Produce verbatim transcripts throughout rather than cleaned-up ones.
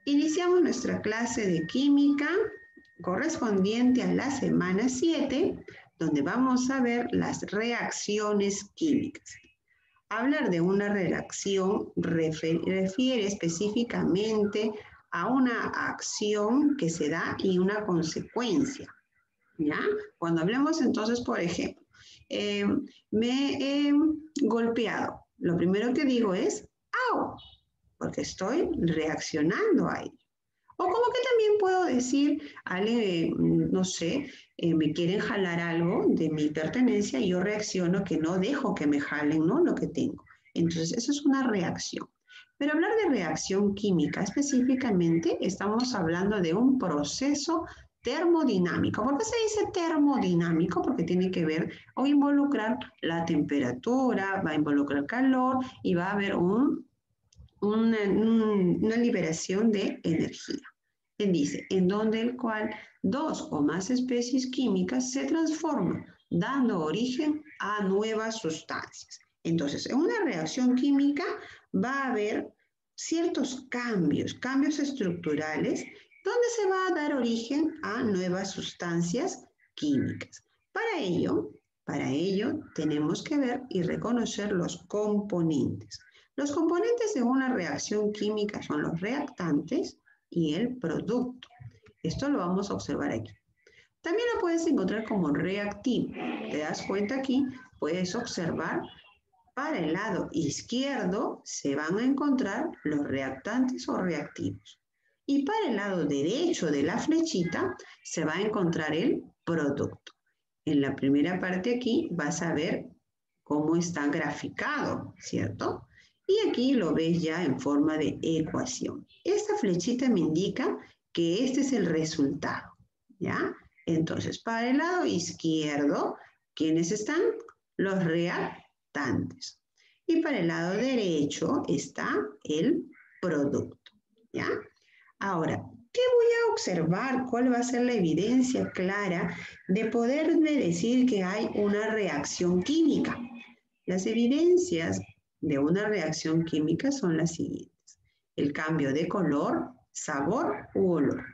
Iniciamos nuestra clase de química correspondiente a la semana siete, donde vamos a ver las reacciones químicas. Hablar de una reacción refiere específicamente a una acción que se da y una consecuencia, ¿ya? Cuando hablemos entonces, por ejemplo, eh, me he golpeado, lo primero que digo es ¡au! Porque estoy reaccionando a ello. O como que también puedo decir, Ale, no sé, eh, me quieren jalar algo de mi pertenencia y yo reacciono que no dejo que me jalen, ¿no? Lo que tengo. Entonces, eso es una reacción. Pero hablar de reacción química específicamente, estamos hablando de un proceso termodinámico. ¿Por qué se dice termodinámico? Porque tiene que ver o involucrar la temperatura, va a involucrar calor y va a haber un una, una liberación de energía. Él dice, en donde el cual dos o más especies químicas se transforman, dando origen a nuevas sustancias. Entonces, en una reacción química va a haber ciertos cambios, cambios estructurales, donde se va a dar origen a nuevas sustancias químicas. Para ello, para ello tenemos que ver y reconocer los componentes. Los componentes de una reacción química son los reactantes y el producto. Esto lo vamos a observar aquí. También lo puedes encontrar como reactivo. ¿Te das cuenta aquí? Puedes observar para el lado izquierdo se van a encontrar los reactantes o reactivos. Y para el lado derecho de la flechita se va a encontrar el producto. En la primera parte aquí vas a ver cómo está graficado, ¿cierto? Y aquí lo ves ya en forma de ecuación. Esta flechita me indica que este es el resultado, ¿ya? Entonces, para el lado izquierdo, ¿quiénes están? Los reactantes. Y para el lado derecho está el producto, ¿ya? Ahora, ¿qué voy a observar? ¿Cuál va a ser la evidencia clara de poder decir que hay una reacción química? Las evidencias de una reacción química son las siguientes. El cambio de color, sabor u olor.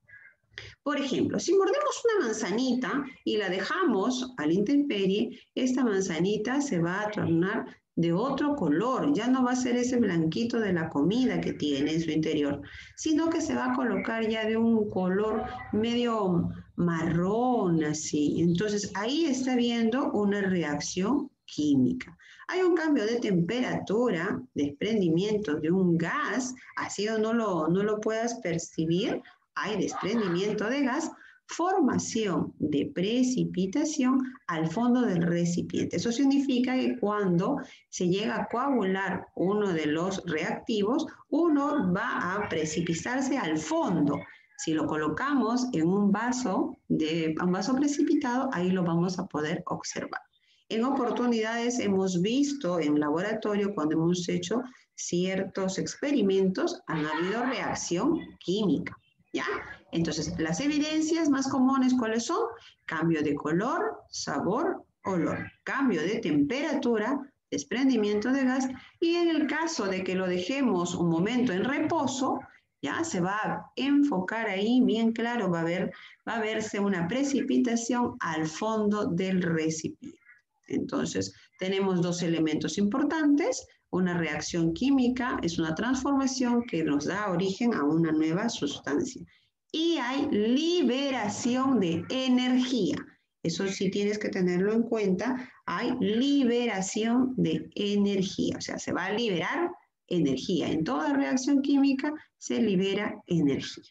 Por ejemplo, si mordemos una manzanita y la dejamos a la intemperie, esta manzanita se va a tornar de otro color, ya no va a ser ese blanquito de la comida que tiene en su interior, sino que se va a colocar ya de un color medio marrón así. Entonces ahí está viendo una reacción química. Hay un cambio de temperatura, desprendimiento de un gas, así o no lo, no lo puedas percibir, hay desprendimiento de gas, formación de precipitación al fondo del recipiente. Eso significa que cuando se llega a coagular uno de los reactivos, uno va a precipitarse al fondo. Si lo colocamos en un vaso, de, un vaso precipitado, ahí lo vamos a poder observar. En oportunidades hemos visto en laboratorio, cuando hemos hecho ciertos experimentos, han habido reacción química, ¿ya? Entonces, las evidencias más comunes, ¿cuáles son? Cambio de color, sabor, olor. Cambio de temperatura, desprendimiento de gas. Y en el caso de que lo dejemos un momento en reposo, ya se va a enfocar ahí bien claro, va a, ver, va a verse una precipitación al fondo del recipiente. Entonces, tenemos dos elementos importantes. Una reacción química es una transformación que nos da origen a una nueva sustancia. Y hay liberación de energía. Eso sí tienes que tenerlo en cuenta. Hay liberación de energía. O sea, se va a liberar energía. En toda reacción química se libera energía.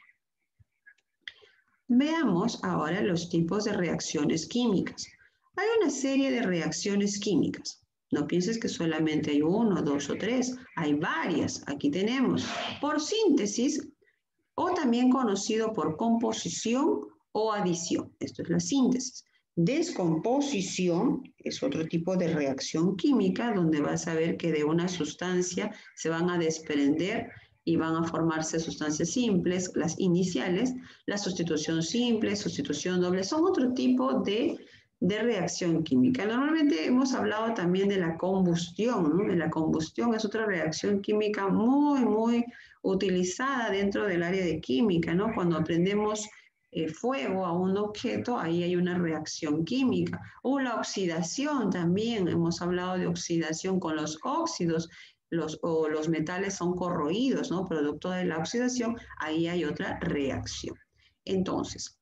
Veamos ahora los tipos de reacciones químicas. Hay una serie de reacciones químicas. No pienses que solamente hay uno, dos o tres. Hay varias. Aquí tenemos por síntesis o también conocido por composición o adición. Esto es la síntesis. Descomposición es otro tipo de reacción química donde vas a ver que de una sustancia se van a desprender y van a formarse sustancias simples, las iniciales. La sustitución simple, sustitución doble, son otro tipo de de reacción química. Normalmente hemos hablado también de la combustión, ¿no? La combustión es otra reacción química muy, muy utilizada dentro del área de química, ¿no? Cuando prendemos eh, fuego a un objeto, ahí hay una reacción química. O la oxidación también, hemos hablado de oxidación con los óxidos, los, o los metales son corroídos, ¿no? Producto de la oxidación, ahí hay otra reacción. Entonces,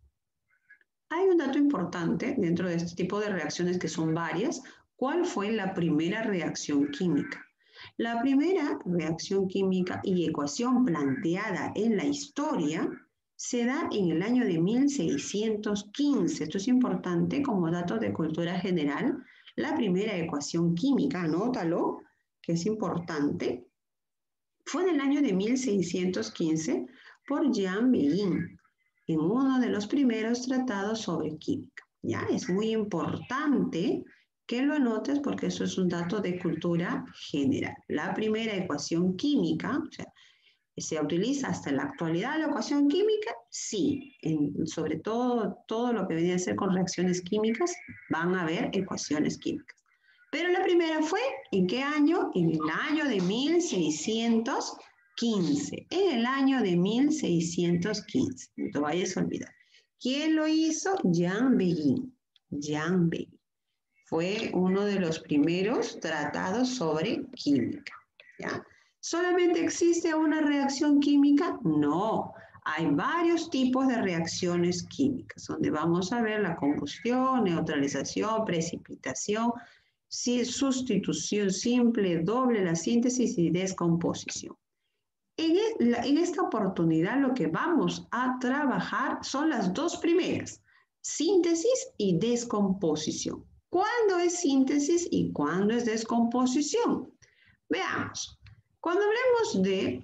hay un dato importante dentro de este tipo de reacciones que son varias. ¿Cuál fue la primera reacción química? La primera reacción química y ecuación planteada en la historia se da en el año de mil seiscientos quince. Esto es importante como dato de cultura general. La primera ecuación química, anótalo, que es importante, fue en el año de mil seiscientos quince por Jean Beguin, en uno de los primeros tratados sobre química. ¿Ya? Es muy importante que lo anotes porque eso es un dato de cultura general. La primera ecuación química, o sea, ¿se utiliza hasta la actualidad la ecuación química? Sí, en, sobre todo todo lo que viene a ser con reacciones químicas, van a haber ecuaciones químicas. Pero la primera fue, ¿en qué año? En el año de mil seiscientos quince. En el año de mil seiscientos quince. No te vayas a olvidar. ¿Quién lo hizo? Jean Beguin. Jean Beguin. Fue uno de los primeros tratados sobre química. ¿Ya? ¿Solamente existe una reacción química? No. Hay varios tipos de reacciones químicas, donde vamos a ver la combustión, neutralización, precipitación, sustitución simple, doble, la síntesis y descomposición. En, en esta oportunidad lo que vamos a trabajar son las dos primeras, síntesis y descomposición. ¿Cuándo es síntesis y cuándo es descomposición? Veamos. Cuando hablemos de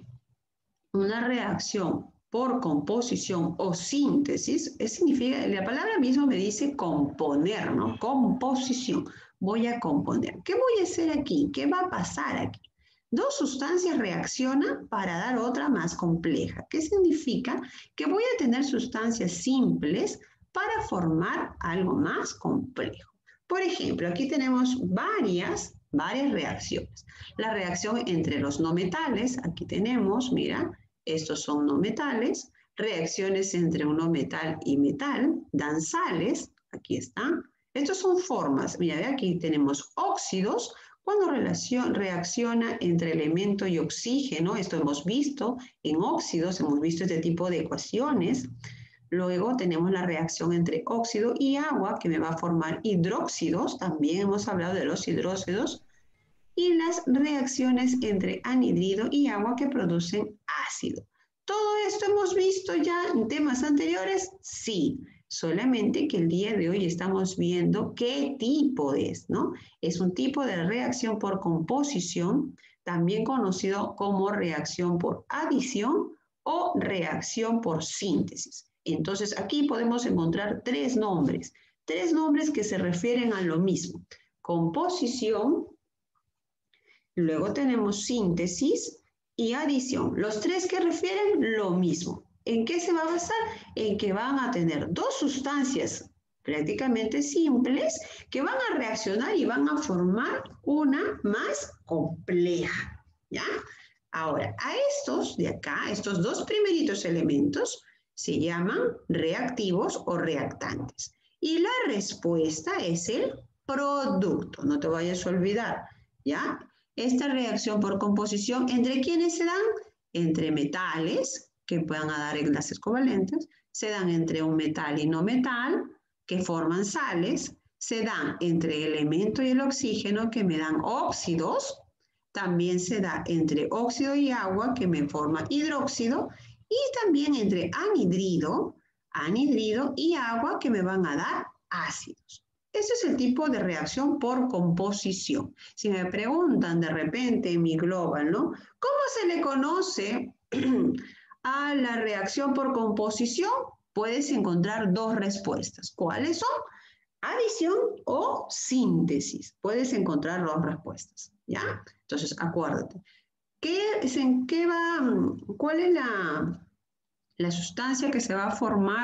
una reacción por composición o síntesis, significa, la palabra misma me dice componer, ¿no? Composición. Voy a componer. ¿Qué voy a hacer aquí? ¿Qué va a pasar aquí? Dos sustancias reaccionan para dar otra más compleja. ¿Qué significa? Que voy a tener sustancias simples para formar algo más complejo. Por ejemplo, aquí tenemos varias, varias reacciones. La reacción entre los no metales, aquí tenemos, mira, estos son no metales. Reacciones entre un no metal y metal, dan sales, aquí están. Estos son formas, mira, aquí tenemos óxidos, cuando relación, reacciona entre elemento y oxígeno, esto hemos visto en óxidos, hemos visto este tipo de ecuaciones. Luego tenemos la reacción entre óxido y agua que me va a formar hidróxidos, también hemos hablado de los hidróxidos, y las reacciones entre anhidrido y agua que producen ácido. ¿Todo esto hemos visto ya en temas anteriores? Sí, solamente que el día de hoy estamos viendo qué tipo es, ¿no? Es un tipo de reacción por composición, también conocido como reacción por adición o reacción por síntesis. Entonces, aquí podemos encontrar tres nombres, tres nombres que se refieren a lo mismo. Composición, luego tenemos síntesis y adición. Los tres que refieren lo mismo. ¿En qué se va a basar? En que van a tener dos sustancias prácticamente simples que van a reaccionar y van a formar una más compleja. ¿Ya? Ahora, a estos de acá, estos dos primeritos elementos, se llaman reactivos o reactantes. Y la respuesta es el producto. No te vayas a olvidar. ¿Ya? Esta reacción por composición, ¿entre quiénes se dan? Entre metales, que puedan dar enlaces covalentes, se dan entre un metal y no metal, que forman sales, se dan entre el elemento y el oxígeno, que me dan óxidos, también se da entre óxido y agua, que me forma hidróxido, y también entre anhidrido, anhidrido y agua, que me van a dar ácidos. Este es el tipo de reacción por composición. Si me preguntan de repente en mi global, ¿no? ¿Cómo se le conoce a la reacción por composición? Puedes encontrar dos respuestas. ¿Cuáles son? Adición o síntesis. Puedes encontrar dos respuestas, ¿ya? Entonces, acuérdate. ¿Qué es, en qué va, cuál es la, la sustancia que se va a formar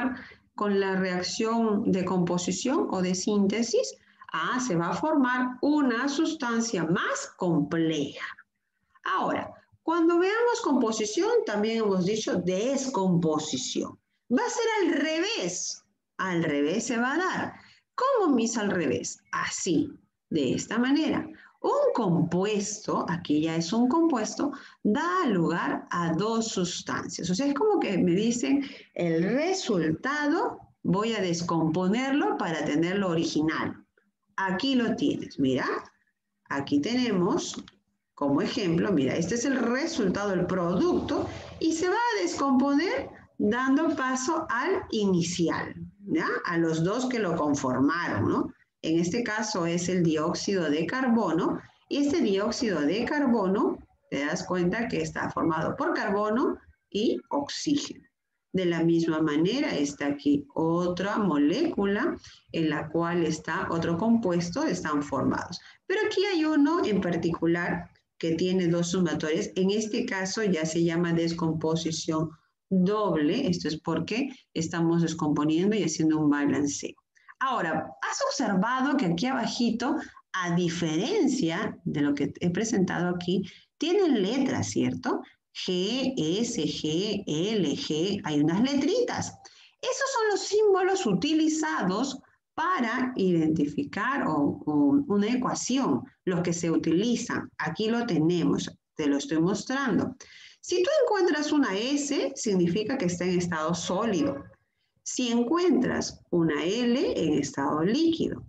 con la reacción de composición o de síntesis? Ah, se va a formar una sustancia más compleja. Ahora, cuando veamos composición, también hemos dicho descomposición. Va a ser al revés. Al revés se va a dar. ¿Cómo, mis, al revés? Así, de esta manera. Un compuesto, aquí ya es un compuesto, da lugar a dos sustancias. O sea, es como que me dicen el resultado, voy a descomponerlo para tenerlo original. Aquí lo tienes, mira. Aquí tenemos como ejemplo, mira, este es el resultado, el producto, y se va a descomponer dando paso al inicial, ¿ya? A los dos que lo conformaron, ¿no? En este caso es el dióxido de carbono, y este dióxido de carbono, te das cuenta que está formado por carbono y oxígeno. De la misma manera está aquí otra molécula en la cual está otro compuesto, están formados. Pero aquí hay uno en particular que tiene dos sumatorias. En este caso ya se llama descomposición doble. Esto es porque estamos descomponiendo y haciendo un balanceo. Ahora, has observado que aquí abajito, a diferencia de lo que he presentado aquí, tienen letras, ¿cierto? G, S, G, L, G, hay unas letritas. Esos son los símbolos utilizados para identificar o, o una ecuación, los que se utilizan. Aquí lo tenemos, te lo estoy mostrando. Si tú encuentras una S, significa que está en estado sólido. Si encuentras una L, en estado líquido.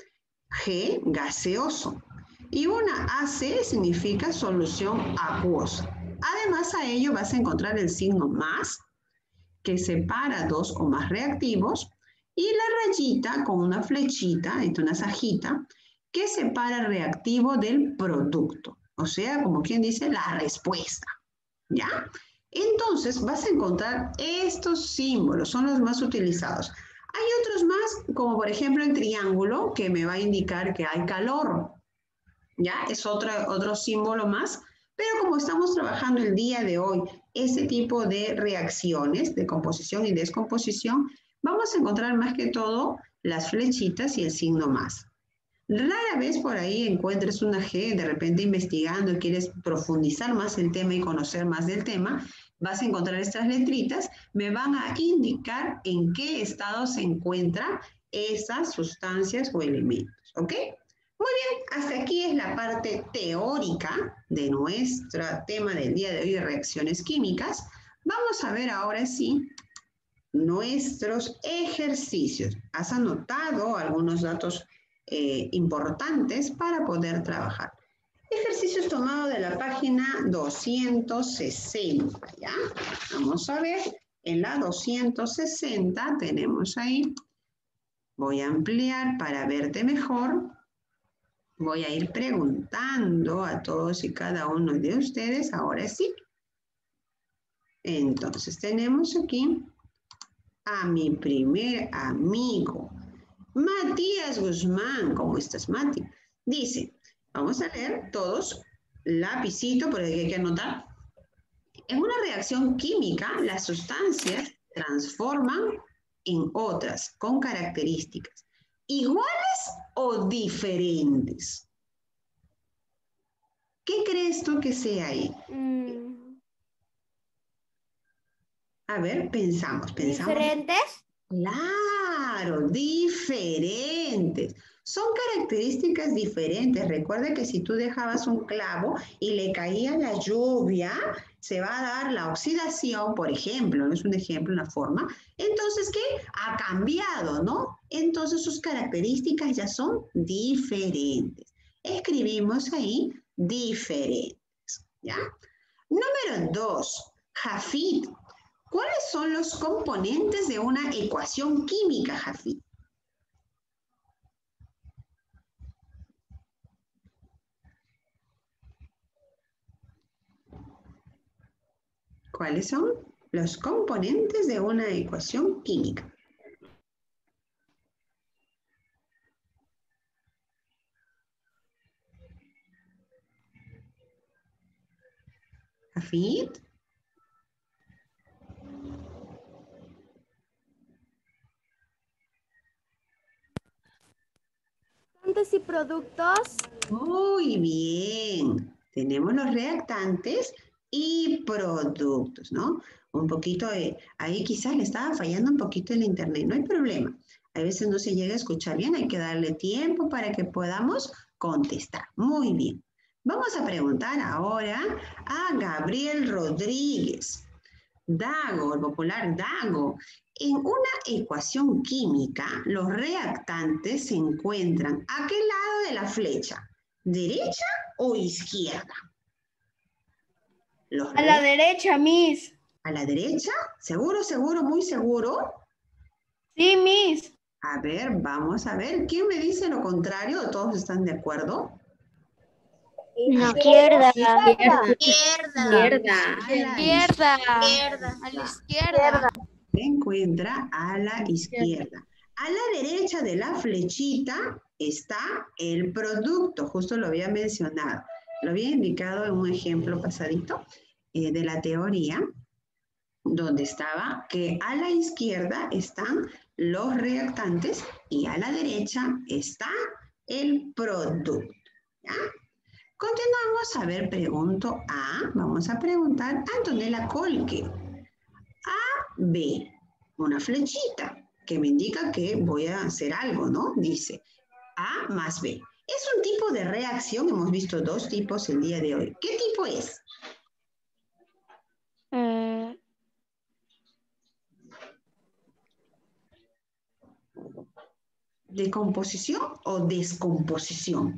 G, gaseoso. Y una A C significa solución acuosa. Además a ello vas a encontrar el signo más, que separa dos o más reactivos, y la rayita con una flechita, una sajita, que separa el reactivo del producto. O sea, como quien dice, la respuesta. ¿Ya? Entonces vas a encontrar estos símbolos, son los más utilizados. Hay otros más, como por ejemplo el triángulo, que me va a indicar que hay calor. ¿Ya? Es otro, otro símbolo más. Pero como estamos trabajando el día de hoy ese tipo de reacciones de composición y descomposición, vamos a encontrar más que todo las flechitas y el signo más. Rara vez por ahí encuentres una G, de repente investigando y quieres profundizar más el tema y conocer más del tema, vas a encontrar estas letritas, me van a indicar en qué estado se encuentran esas sustancias o elementos, ¿ok? Muy bien, hasta aquí es la parte teórica de nuestro tema del día de hoy de reacciones químicas. Vamos a ver ahora sí nuestros ejercicios. ¿Has anotado algunos datos eh, importantes para poder trabajar? Ejercicios tomados de la página doscientos sesenta, ¿ya? Vamos a ver, en la doscientos sesenta tenemos ahí, voy a ampliar para verte mejor. Voy a ir preguntando a todos y cada uno de ustedes, ahora sí. Entonces tenemos aquí a mi primer amigo, Matías Guzmán. ¿Cómo estás, Mati? Dice, vamos a leer todos, lapicito, porque hay que anotar. En una reacción química, las sustancias transforman en otras con características iguales o diferentes. ¿Qué crees tú que sea ahí? Mm. A ver, pensamos, pensamos. ¿Diferentes? Claro, diferentes. Son características diferentes. Recuerda que si tú dejabas un clavo y le caía la lluvia, se va a dar la oxidación, por ejemplo, no es un ejemplo, una forma. Entonces, ¿qué? Ha cambiado, ¿no? Entonces sus características ya son diferentes. Escribimos ahí diferentes, ¿ya? Número dos, Jafid. ¿Cuáles son los componentes de una ecuación química, Jafid? ¿Cuáles son los componentes de una ecuación química? Jafid. reactantes y productos. Muy bien. Tenemos los reactantes y productos, ¿no? Un poquito, de, ahí quizás le estaba fallando un poquito el internet, no hay problema. A veces no se llega a escuchar bien, hay que darle tiempo para que podamos contestar. Muy bien. Vamos a preguntar ahora a Gabriel Rodríguez. Dago, el popular Dago. En una ecuación química, los reactantes se encuentran ¿a qué lado de la flecha? ¿Derecha o izquierda? Los A la derecha, Miss. ¿A la derecha? ¿Seguro, seguro, muy seguro? Sí, Miss. A ver, vamos a ver. ¿Quién me dice lo contrario? ¿Todos están de acuerdo? Izquierda. Izquierda. Izquierda. A la Izquierda. Izquierda. A la izquierda. Se encuentra a la izquierda. A la derecha de la flechita está el producto, justo lo había mencionado. Lo había indicado en un ejemplo pasadito eh, de la teoría, donde estaba que a la izquierda están los reactantes y a la derecha está el producto. ¿Ya? Continuamos, a ver, pregunto A, vamos a preguntar a Antonella Colque. A, B, una flechita que me indica que voy a hacer algo, ¿no? Dice A más B. Es un tipo de reacción, hemos visto dos tipos el día de hoy. ¿Qué tipo es? Mm, ¿De composición o descomposición?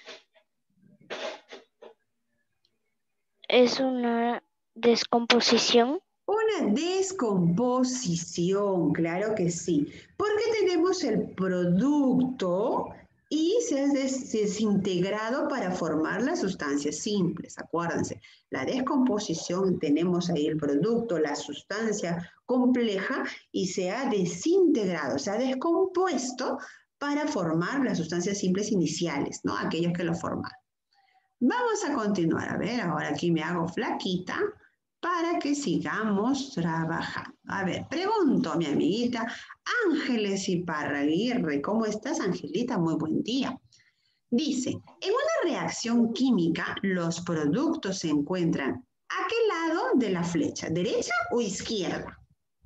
es una descomposición. Una descomposición, claro que sí. Porque tenemos el producto y se ha des desintegrado para formar las sustancias simples. Acuérdense, la descomposición, tenemos ahí el producto, la sustancia compleja y se ha desintegrado, se ha descompuesto para formar las sustancias simples iniciales, ¿no? Aquellos que lo formaron. Vamos a continuar. A ver, ahora aquí me hago flaquita para que sigamos trabajando. A ver, pregunto a mi amiguita Ángeles Iparraguirre. ¿Cómo estás, Angelita? Muy buen día. Dice, en una reacción química, los productos se encuentran ¿a qué lado de la flecha? ¿Derecha o izquierda?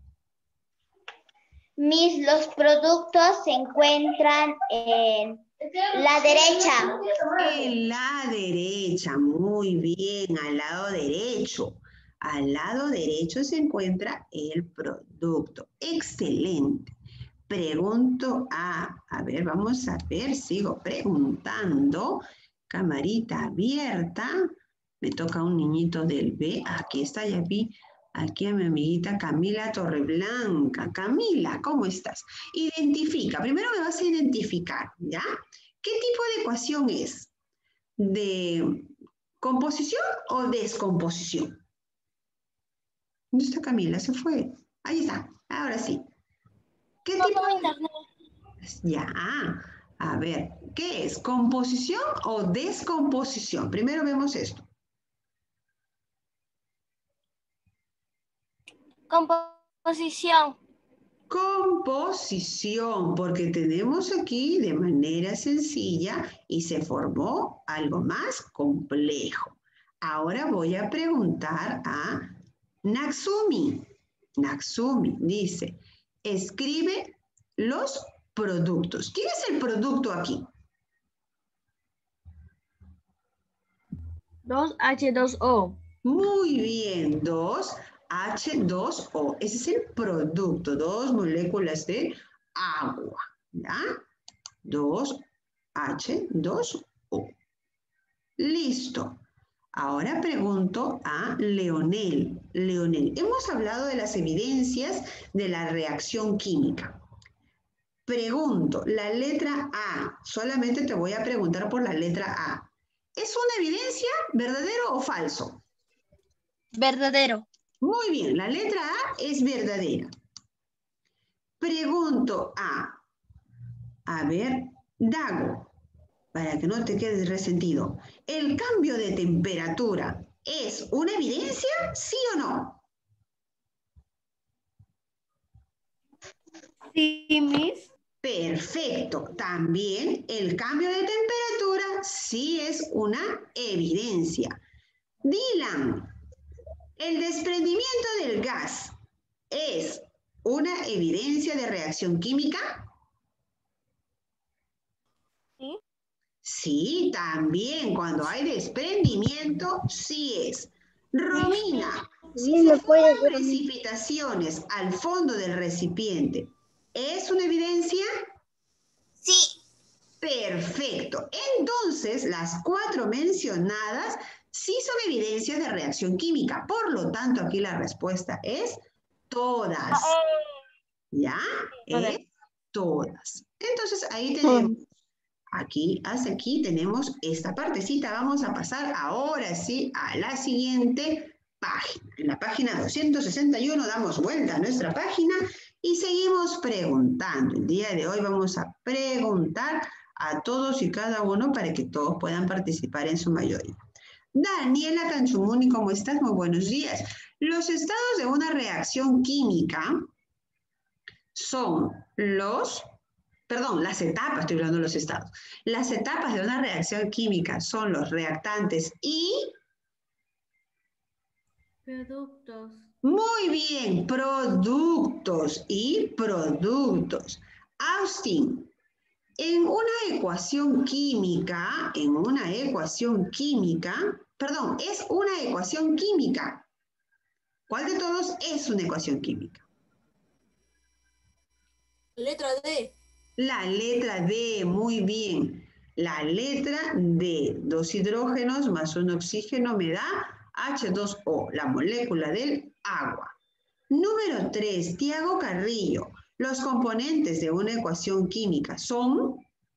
Mis, los productos se encuentran en la derecha. En la derecha, muy bien, al lado derecho. Al lado derecho se encuentra el producto. Excelente. Pregunto a, a ver, vamos a ver, sigo preguntando. Camarita abierta. Me toca un niñito del B. Aquí está, ya vi. Aquí a mi amiguita Camila Torreblanca. Camila, ¿cómo estás? Identifica. Primero me vas a identificar, ¿ya? ¿Qué tipo de ecuación es? ¿De composición o descomposición? ¿Dónde está Camila? Se fue. Ahí está. Ahora sí. ¿Qué tipo de... Ya. A ver, ¿qué es? ¿Composición o descomposición? Primero vemos esto. Composición. Composición, porque tenemos aquí de manera sencilla y se formó algo más complejo. Ahora voy a preguntar a Natsumi. Natsumi dice, escribe los productos. ¿Quién es el producto aquí? dos H dos O. Muy bien, dos H dos O. Ese es el producto, dos moléculas de agua, ¿ya? dos H dos O. Listo. Ahora pregunto a Leonel. Leonel, hemos hablado de las evidencias de la reacción química. Pregunto, la letra A, solamente te voy a preguntar por la letra A. ¿Es una evidencia, verdadero o falso? Verdadero. Muy bien, la letra A es verdadera. Pregunto a, a ver, Dago, para que no te quedes resentido, ¿el cambio de temperatura es una evidencia, sí o no? Sí, Miss. Perfecto. También el cambio de temperatura sí es una evidencia. Dylan, ¿el desprendimiento del gas es una evidencia de reacción química? Sí. Sí, también cuando hay desprendimiento, sí es. Romina, si se forman precipitaciones al fondo del recipiente, ¿es una evidencia? Sí. Perfecto. Entonces, las cuatro mencionadas sí son evidencias de reacción química. Por lo tanto, aquí la respuesta es todas. ¿Ya? Es todas. Entonces, ahí tenemos. Aquí, hasta aquí tenemos esta partecita. Vamos a pasar ahora sí a la siguiente página. En la página doscientos sesenta y uno damos vuelta a nuestra página y seguimos preguntando. El día de hoy vamos a preguntar a todos y cada uno para que todos puedan participar en su mayoría. Daniela Canchumuni, ¿cómo estás? Muy buenos días. Los estados de una reacción química son los... Perdón, las etapas, estoy hablando de los estados. Las etapas de una reacción química son los reactantes y... Productos. Muy bien, productos y productos. Austin, en una ecuación química, en una ecuación química, perdón, es una ecuación química. ¿Cuál de todos es una ecuación química? Letra D. La letra D, muy bien. La letra D, dos hidrógenos más un oxígeno me da H dos O, la molécula del agua. Número tres, Tiago Carrillo. Los componentes de una ecuación química son...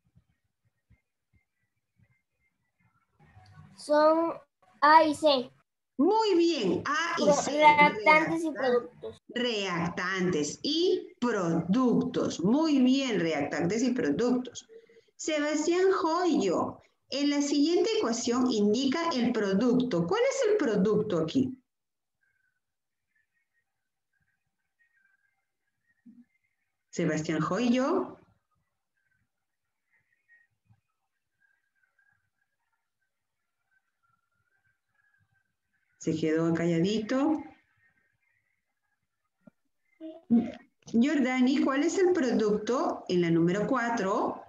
Son A y C. Muy bien, A y C. Reactantes y productos. Reactantes y productos. Muy bien, reactantes y productos. Sebastián Joyo, en la siguiente ecuación indica el producto. ¿Cuál es el producto aquí? Sebastián Joyo. Se quedó calladito. Jordani, ¿cuál es el producto en la número cuatro?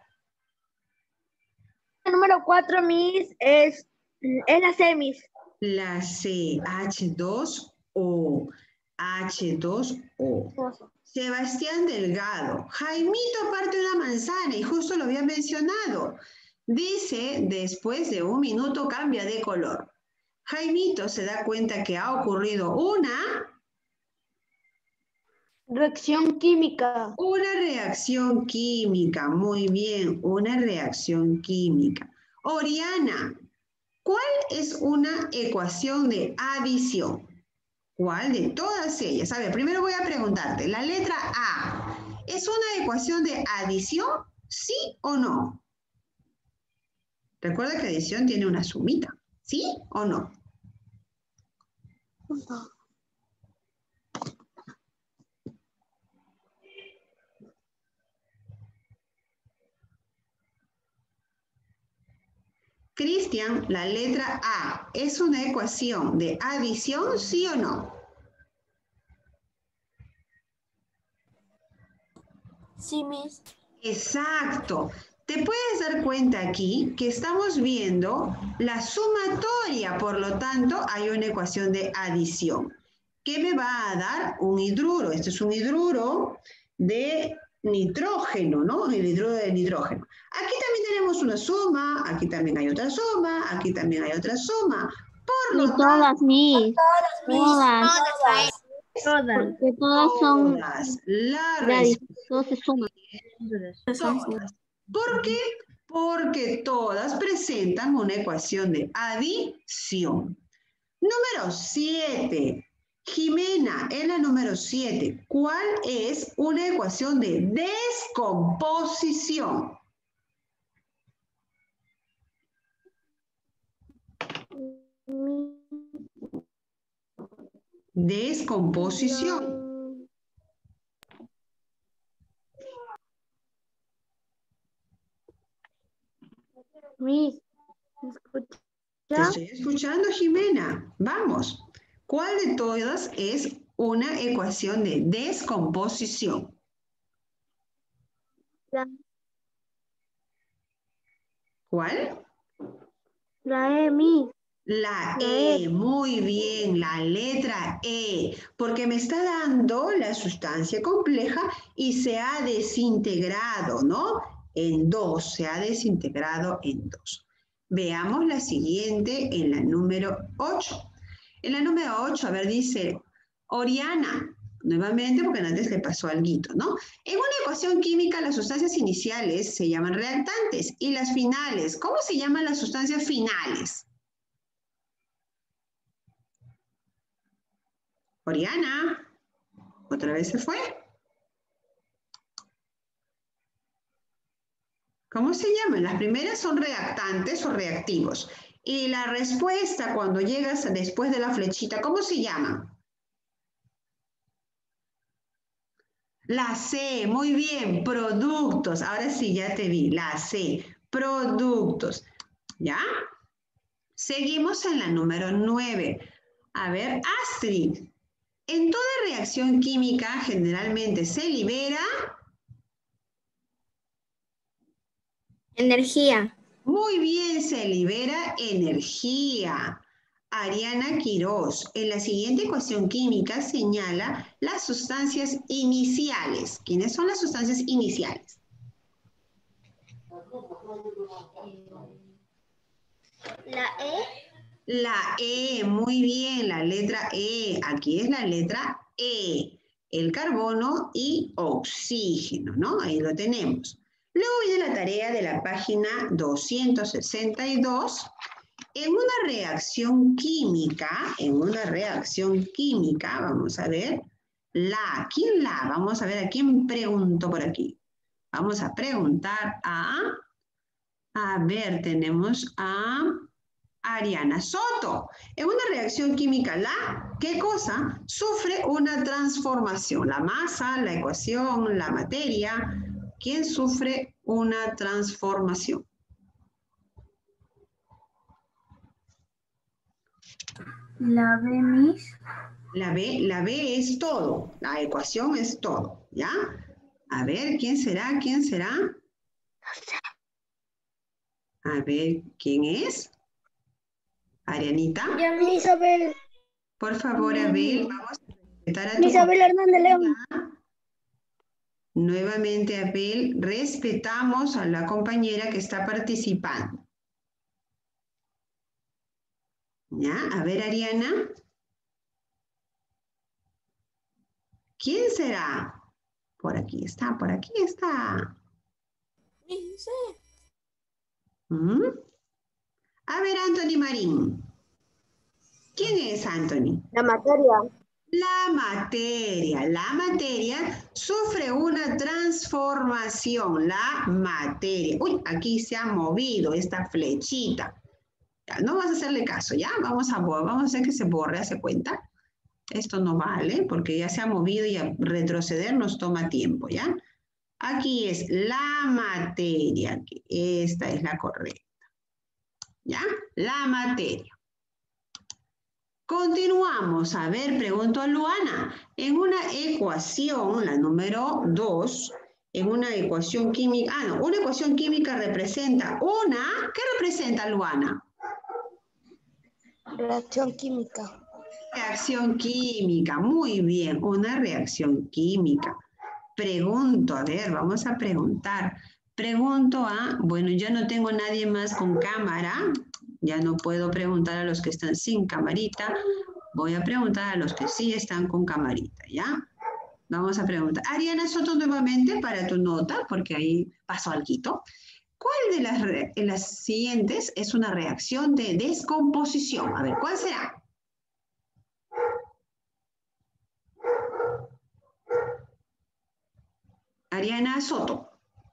El número cuatro, Miss, es, es la C, Miss. La C, H dos O. H dos O. Sebastián Delgado. Jaimito parte una manzana y justo lo había mencionado. Dice, después de un minuto cambia de color. Jaimito se da cuenta que ha ocurrido una... Reacción química. Una reacción química, muy bien, una reacción química. Oriana, ¿cuál es una ecuación de adición? ¿Cuál de todas ellas? A ver, primero voy a preguntarte, la letra A, ¿es una ecuación de adición? ¿Sí o no? Recuerda que adición tiene una sumita, ¿sí o no? Cristian, la letra A, ¿es una ecuación de adición, sí o no? Sí, Miss. Exacto. Te puedes dar cuenta aquí que estamos viendo la sumatoria, por lo tanto hay una ecuación de adición. ¿Qué me va a dar? Un hidruro. Este es un hidruro de nitrógeno, ¿no? El hidruro de nitrógeno. Aquí también tenemos una suma, aquí también hay otra suma, aquí también hay otra suma. Por lo tanto, Todas, Miss. Todas. Todas. Porque todas son todas, la de adición, respuesta todas se suman. todas. ¿Por qué? Porque todas presentan una ecuación de adición. Número siete. Jimena, en la número siete, ¿cuál es una ecuación de descomposición? Descomposición. Miss, ¿me escucha? Te estoy escuchando, Jimena. Vamos. ¿Cuál de todas es una ecuación de descomposición? La, ¿Cuál? la E, Miss. La La E, E. muy bien, la letra E, porque me está dando la sustancia compleja y se ha desintegrado, ¿no? En dos, se ha desintegrado en dos. Veamos la siguiente en la número ocho. En la número ocho, a ver, dice Oriana, nuevamente porque antes le pasó alguito, ¿no? En una ecuación química las sustancias iniciales se llaman reactantes y las finales, ¿cómo se llaman las sustancias finales? Oriana, ¿otra vez se fue? ¿Cómo se llaman? Las primeras son reactantes o reactivos. Y la respuesta cuando llegas después de la flechita, ¿cómo se llama? La C, muy bien, productos. Ahora sí, ya te vi, la C, productos. ¿Ya? Seguimos en la número nueve. A ver, Astrid, en toda reacción química generalmente se libera... Energía. Muy bien, se libera energía. Ariana Quirós, en la siguiente ecuación química señala las sustancias iniciales. ¿Quiénes son las sustancias iniciales? La E. La E, muy bien, la letra E. Aquí es la letra E. El carbono y oxígeno, ¿no? Ahí lo tenemos. Luego viene la tarea de la página doscientos sesenta y dos. En una reacción química, en una reacción química, vamos a ver, la, ¿quién la? Vamos a ver a quién pregunto por aquí. Vamos a preguntar a, a ver, tenemos a Ariana Soto. En una reacción química, la, ¿qué cosa? Sufre una transformación. La masa, la ecuación, la materia. ¿Quién sufre una transformación? La B, Miss. La B, la B es todo. La ecuación es todo. ¿Ya? A ver, ¿quién será? ¿Quién será? A ver, ¿quién es? Arianita. Miss Abel. Por favor, Abel, vamos a respetar a tu Miss Abel Hernández León. Nuevamente, Abel, respetamos a la compañera que está participando. ¿Ya? A ver, Ariana. ¿Quién será? Por aquí está, por aquí está. ¿Mm? A ver, Anthony Marín. ¿Quién es Anthony? La materia. La materia. La materia sufre una transformación. La materia. Uy, aquí se ha movido esta flechita. Ya, no vas a hacerle caso, ¿ya? Vamos a, vamos a hacer que se borre, ¿hace cuenta? Esto no vale porque ya se ha movido y a retroceder nos toma tiempo, ¿ya? Aquí es la materia. Esta es la correcta. ¿Ya? La materia. Continuamos. A ver, pregunto a Luana. En una ecuación, la número dos, en una ecuación química, ah, no, una ecuación química representa una, ¿qué representa, Luana? Reacción química. Reacción química, muy bien, una reacción química. Pregunto, a ver, vamos a preguntar. Pregunto a, bueno, ya no tengo nadie más con cámara, ya no puedo preguntar a los que están sin camarita, voy a preguntar a los que sí están con camarita, ¿ya? Vamos a preguntar. Ariana Soto nuevamente para tu nota, porque ahí pasó algo. ¿Cuál de las, de las siguientes es una reacción de descomposición? A ver, ¿cuál será? Ariana Soto.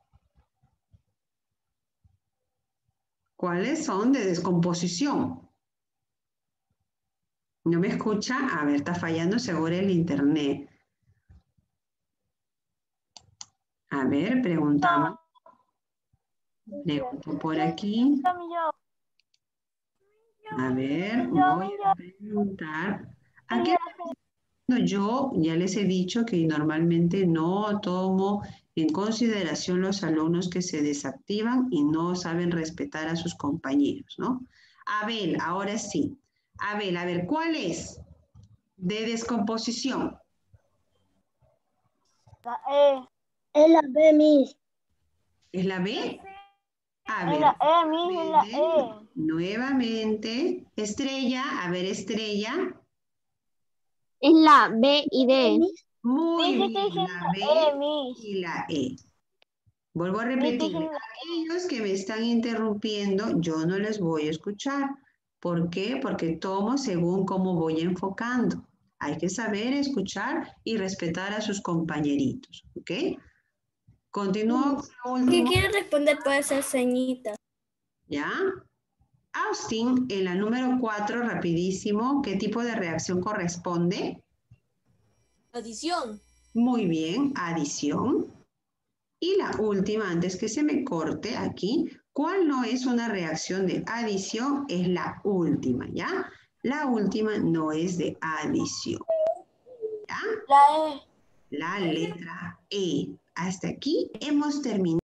¿Cuáles son de descomposición? ¿No me escucha? A ver, está fallando seguro el internet. A ver, preguntamos. Pregunto por aquí. A ver, voy a preguntar. ¿A qué yo ya les he dicho que normalmente no tomo en consideración los alumnos que se desactivan y no saben respetar a sus compañeros, ¿no? Abel, ahora sí. Abel, a ver, ¿cuál es? De descomposición. La E. Es la B, Miss. ¿Es la B? A Es ver, la E, Miss, es la E. nuevamente. Estrella, a ver, Estrella. Es la B y D. Muy Miss, estoy bien, diciendo la B E, Miss. y la E. Vuelvo a Miss, estoy repetir, diciendo- aquellos que me están interrumpiendo, yo no les voy a escuchar. ¿Por qué? Porque tomo según cómo voy enfocando. Hay que saber escuchar y respetar a sus compañeritos, ¿ok? Continúo con la última. quiere responder puede ser ceñita. ¿Ya? Austin, en la número cuatro, rapidísimo, ¿qué tipo de reacción corresponde? Adición. Muy bien, adición. Y la última, antes que se me corte aquí, ¿cuál no es una reacción de adición? Es la última, ¿ya? La última no es de adición, ¿ya? La E. La letra E. Hasta aquí hemos terminado.